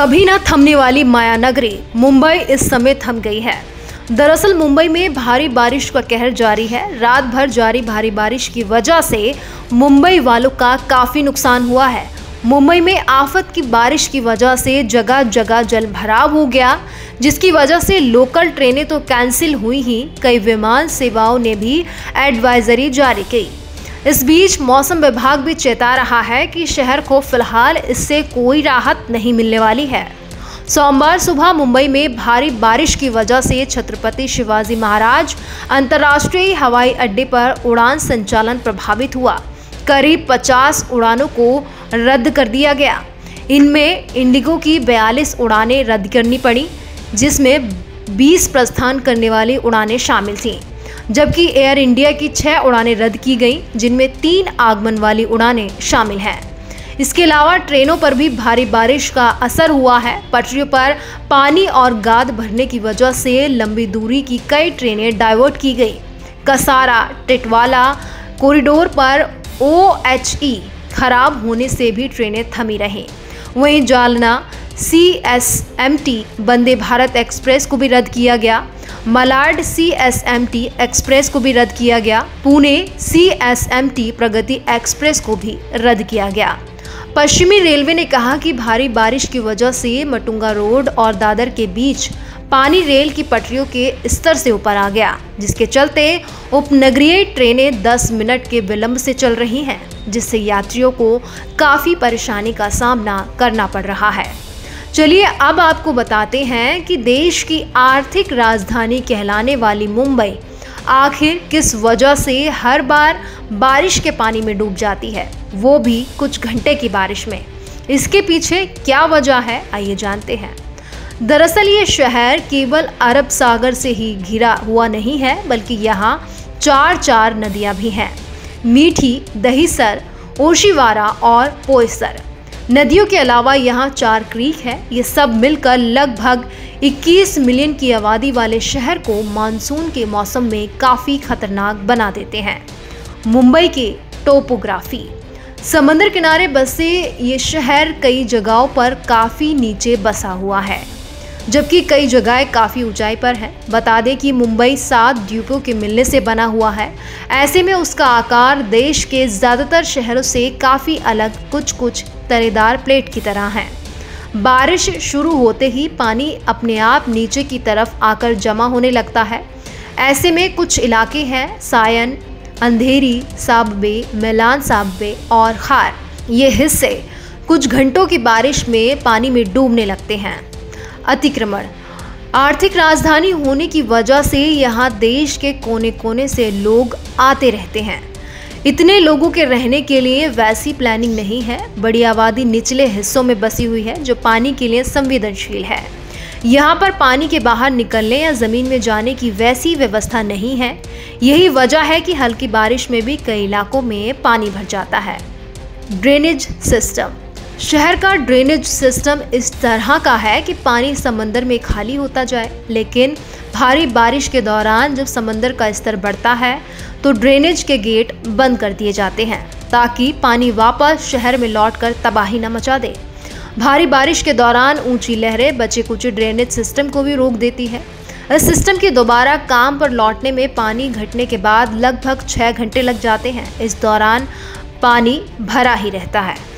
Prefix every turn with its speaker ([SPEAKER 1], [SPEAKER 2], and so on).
[SPEAKER 1] कभी न थमने वाली माया नगरी मुंबई इस समय थम गई है। दरअसल मुंबई में भारी बारिश का कहर जारी है। रात भर जारी भारी बारिश की वजह से मुंबई वालों का काफी नुकसान हुआ है। मुंबई में आफत की बारिश की वजह से जगह जगह जल भराव हो गया, जिसकी वजह से लोकल ट्रेनें तो कैंसिल हुई ही, कई विमान सेवाओं ने भी एडवाइजरी जारी की। इस बीच मौसम विभाग भी चेता रहा है कि शहर को फिलहाल इससे कोई राहत नहीं मिलने वाली है। सोमवार सुबह मुंबई में भारी बारिश की वजह से छत्रपति शिवाजी महाराज अंतर्राष्ट्रीय हवाई अड्डे पर उड़ान संचालन प्रभावित हुआ। करीब 50 उड़ानों को रद्द कर दिया गया। इनमें इंडिगो की 42 उड़ानें रद्द करनी पड़ी, जिसमें 20 प्रस्थान करने वाली उड़ानें शामिल थीं, जबकि एयर इंडिया की 6 उड़ानें रद्द की गईं, जिनमें 3 आगमन वाली उड़ानें शामिल हैं। इसके अलावा ट्रेनों पर भी भारी बारिश का असर हुआ है। पटरियों पर पानी और गाद भरने की वजह से लंबी दूरी की कई ट्रेनें डाइवर्ट की गई। कसारा टिटवाला कॉरिडोर पर OHE खराब होने से भी ट्रेनें थमी रहीं। वहीं जालना CSMT वंदे भारत एक्सप्रेस को भी रद्द किया गया। मलाड CSMT एक्सप्रेस को भी रद्द किया गया। पुणे CSMT प्रगति एक्सप्रेस को भी रद्द किया गया। पश्चिमी रेलवे ने कहा कि भारी बारिश की वजह से मटुंगा रोड और दादर के बीच पानी रेल की पटरियों के स्तर से ऊपर आ गया, जिसके चलते उपनगरीय ट्रेनें 10 मिनट के विलंब से चल रही हैं, जिससे यात्रियों को काफ़ी परेशानी का सामना करना पड़ रहा है। चलिए अब आपको बताते हैं कि देश की आर्थिक राजधानी कहलाने वाली मुंबई आखिर किस वजह से हर बार बारिश के पानी में डूब जाती है, वो भी कुछ घंटे की बारिश में। इसके पीछे क्या वजह है, आइए जानते हैं। दरअसल ये शहर केवल अरब सागर से ही घिरा हुआ नहीं है, बल्कि यहाँ 4 नदियाँ भी हैं। मीठी, दहीसर, ओशिवारा और पोयसर। नदियों के अलावा यहाँ 4 क्रीक है। ये सब मिलकर लगभग 21 मिलियन की आबादी वाले शहर को मानसून के मौसम में काफ़ी खतरनाक बना देते हैं। मुंबई की टोपोग्राफी। समंदर किनारे बसे ये शहर कई जगहों पर काफ़ी नीचे बसा हुआ है, जबकि कई जगहें काफ़ी ऊंचाई पर हैं। बता दें कि मुंबई 7 द्वीपों के मिलने से बना हुआ है। ऐसे में उसका आकार देश के ज़्यादातर शहरों से काफ़ी अलग, कुछ तरेदार प्लेट की तरह है। बारिश शुरू होते ही पानी अपने आप नीचे की तरफ आकर जमा होने लगता है। ऐसे में कुछ इलाके हैं सायन, अंधेरी, साबवे, मेलान साबवे और खार। ये हिस्से कुछ घंटों की बारिश में पानी में डूबने लगते हैं। अतिक्रमण। आर्थिक राजधानी होने की वजह से यहाँ देश के कोने कोने से लोग आते रहते हैं। इतने लोगों के रहने के लिए वैसी प्लानिंग नहीं है। बड़ी आबादी निचले हिस्सों में बसी हुई है, जो पानी के लिए संवेदनशील है। यहाँ पर पानी के बाहर निकलने या ज़मीन में जाने की वैसी व्यवस्था नहीं है। यही वजह है कि हल्की बारिश में भी कई इलाकों में पानी भर जाता है। Drainage system. शहर का ड्रेनेज सिस्टम इस तरह का है कि पानी समंदर में खाली होता जाए, लेकिन भारी बारिश के दौरान जब समंदर का स्तर बढ़ता है तो ड्रेनेज के गेट बंद कर दिए जाते हैं, ताकि पानी वापस शहर में लौटकर तबाही न मचा दे। भारी बारिश के दौरान ऊंची लहरें बचे कुचे ड्रेनेज सिस्टम को भी रोक देती है। इस सिस्टम के दोबारा काम पर लौटने में पानी घटने के बाद लगभग 6 घंटे लग जाते हैं। इस दौरान पानी भरा ही रहता है।